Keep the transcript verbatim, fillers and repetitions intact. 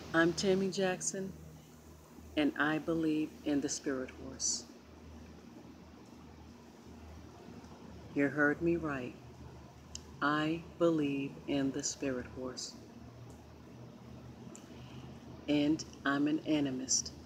I'm Tammy Jackson, and I believe in the spirit horse. You heard me right. I believe in the spirit horse. And I'm an animist.